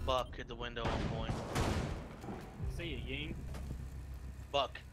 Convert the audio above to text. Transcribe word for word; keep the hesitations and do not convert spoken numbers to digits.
Buck at the window on point. See you, Ying. Buck.